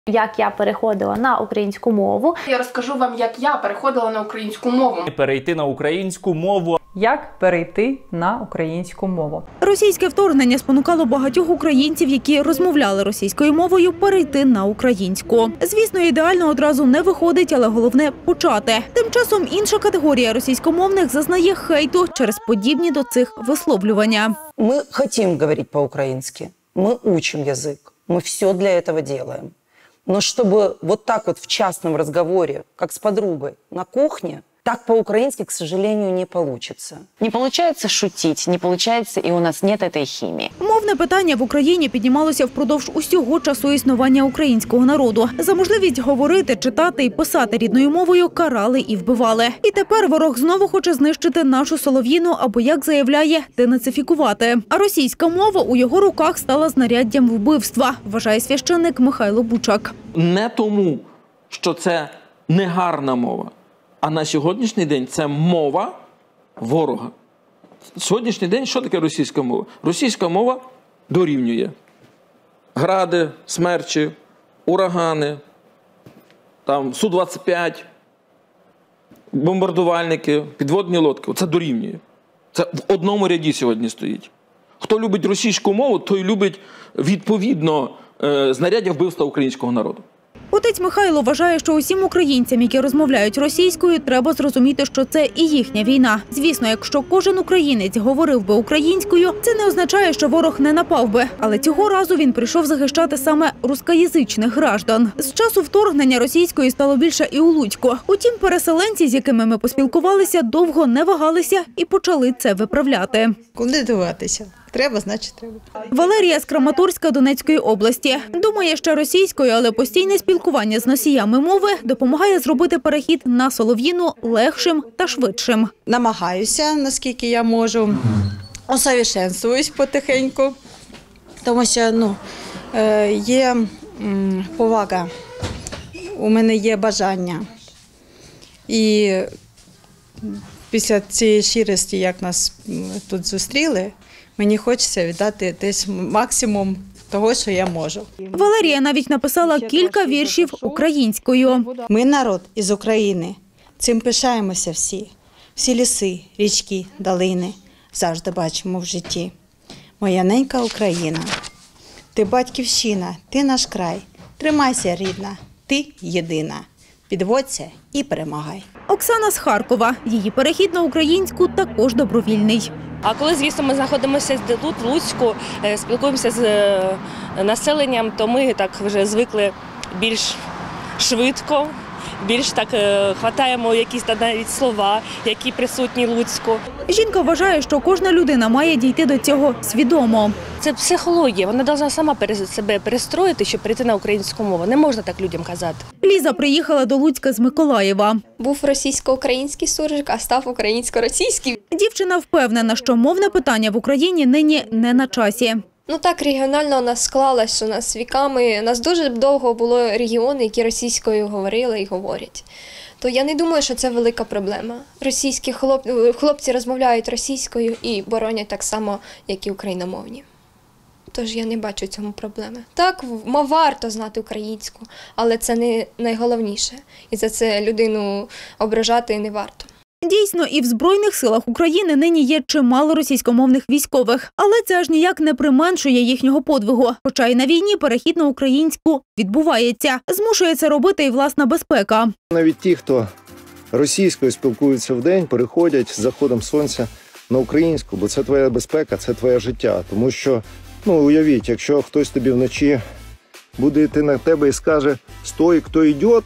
Як я переходила на українську мову. Я розкажу вам, як я переходила на українську мову. Перейти на українську мову. Як перейти на українську мову. Російське вторгнення спонукало багатьох українців, які розмовляли російською мовою, перейти на українську. Звісно, ідеально одразу не виходить, але головне – почати. Тим часом інша категорія російськомовних зазнає хейту через подібні до цих висловлювання. Ми хочемо говорити по-українськи, ми учимо язик, ми все для цього робимо. Но чтобы вот так вот в частном разговоре, как с подругой на кухне, так по-украински, к сожалению, не получится. Не получается шутить, не получается, и у нас нет этой химии. Мовне питання в Україні піднімалося впродовж усього часу існування українського народу. За можливість говорити, читати і писати рідною мовою карали і вбивали. І тепер ворог знову хоче знищити нашу солов'їну або, як заявляє, денацифікувати. А російська мова у його руках стала знаряддям вбивства, вважає священник Михайло Бучак. Не тому, що це негарна мова, а на сьогоднішній день це мова ворога. Сьогоднішній день що таке російська мова? Російська мова дорівнює гради, смерчі, урагани, там Су-25, бомбардувальники, підводні лодки. Це дорівнює. Це в одному ряді сьогодні стоїть. Хто любить російську мову, той любить відповідно знаряддя вбивства українського народу. Отець Михайло вважає, що усім українцям, які розмовляють російською, треба зрозуміти, що це і їхня війна. Звісно, якщо кожен українець говорив би українською, це не означає, що ворог не напав би. Але цього разу він прийшов захищати саме рускоязичних граждан. З часу вторгнення російської стало більше і у Луцьку. Утім, переселенці, з якими ми поспілкувалися, довго не вагалися і почали це виправляти. Куди дивитися? Треба, значить треба. Валерія з Краматорська Донецької області. Думає ще російською, але постійне спілкування з носіями мови допомагає зробити перехід на солов'їну легшим та швидшим. Намагаюся, наскільки я можу, усовершенствуюсь потихеньку, тому що є повага, у мене є бажання. І після цієї щирості, як нас тут зустріли, мені хочеться віддати десь максимум того, що я можу. Валерія навіть написала кілька віршів українською. Ми народ із України, цим пишаємося всі. Всі ліси, річки, долини завжди бачимо в житті. Моя ненька Україна, ти батьківщина, ти наш край. Тримайся, рідна, ти єдина. Підводься і перемагай. Оксана з Харкова. Її перехід на українську також добровільний. А коли, звісно, ми знаходимося тут, в Луцьку, спілкуємося з населенням, то ми так вже звикли більш швидко, більш так хватаємо якісь навіть слова, які присутні в Луцьку. Жінка вважає, що кожна людина має дійти до цього свідомо. Це психологія, вона повинна сама себе перестроїти, щоб перейти на українську мову. Не можна так людям казати. Ліза приїхала до Луцька з Миколаєва. Був російсько-український суржик, а став українсько-російський. Дівчина впевнена, що мовне питання в Україні нині не на часі. Так регіонально у нас склалось, що у нас віками, у нас дуже довго було регіони, які російською говорили і говорять. То я не думаю, що це велика проблема. Російські хлопці розмовляють російською і боронять так само, як і україномовні. Тож я не бачу в цьому проблеми. Так, варто знати українську, але це не найголовніше. І за це людину ображати не варто. Дійсно, і в Збройних силах України нині є чимало російськомовних військових. Але це аж ніяк не применшує їхнього подвигу. Хоча й на війні перехід на українську відбувається. Змушує це робити і власна безпека. Навіть ті, хто російською спілкуються вдень, переходять з заходом сонця на українську, бо це твоя безпека, це твоє життя. Тому що, уявіть, якщо хтось тобі вночі буде йти на тебе і скаже «Стой, хто йде»,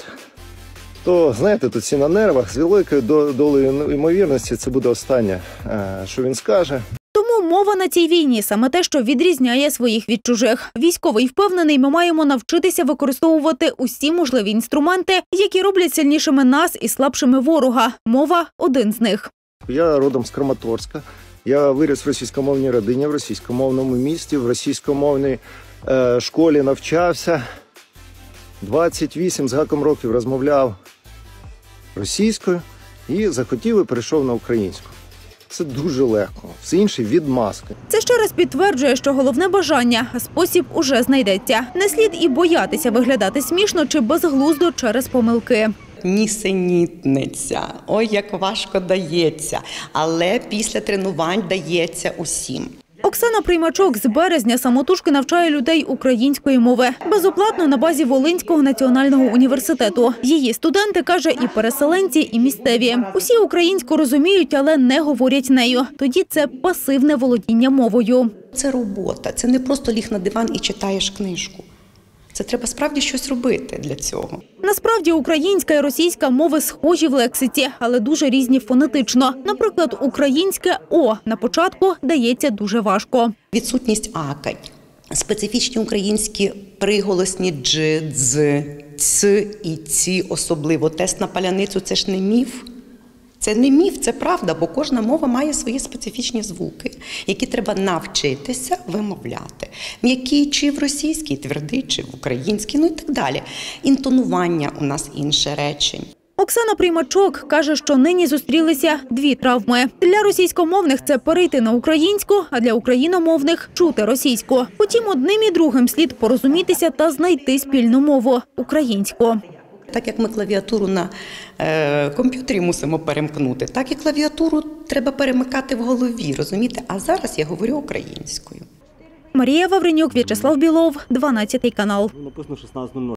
то, знаєте, тут всі на нервах, з великою долею ймовірності це буде останнє, що він скаже. Тому мова на цій війні – саме те, що відрізняє своїх від чужих. Військовий впевнений, ми маємо навчитися використовувати усі можливі інструменти, які роблять сильнішими нас і слабшими ворога. Мова – один з них. Я родом з Краматорська. Я виріс в російськомовній родині, в російськомовному місті, в російськомовній школі навчався. 28 з гаком років розмовляв російською і захотів і перейшов на українську. Це дуже легко. Все інше – відмазки. Це ще раз підтверджує, що головне бажання, а спосіб уже знайдеться. Не слід і боятися виглядати смішно чи безглуздо через помилки. Нісенітниця, ой, як важко дається, але після тренувань дається усім. Оксана Приймачок з березня самотужки навчає людей української мови. Безоплатно на базі Волинського національного університету. Її студенти, каже, і переселенці, і місцеві. Усі українську розуміють, але не говорять нею. Тоді це пасивне володіння мовою. Це робота, це не просто ліг на диван і читаєш книжку. Це треба справді щось робити для цього. Насправді українська і російська мови схожі в лексиці, але дуже різні фонетично. Наприклад, українське «о» на початку дається дуже важко. Відсутність акань, специфічні українські приголосні «дж», «дз», «ц» і «ці» особливо. Тест на паляницю – це ж не міф. Це не міф, це правда, бо кожна мова має свої специфічні звуки, які треба навчитися вимовляти. М'який чи в російській, твердий чи в українській, ну і так далі. Інтонування у нас інше речень. Оксана Приймачок каже, що нині зустрілися дві травми. Для російськомовних – це перейти на українську, а для україномовних – чути російську. Потім одним і другим слід порозумітися та знайти спільну мову – українську. Так як ми клавіатуру на комп'ютері мусимо перемкнути, так і клавіатуру треба перемикати в голові, розумієте? А зараз я говорю українською. Марія Вавренюк, В'ячеслав Білов, 12 канал.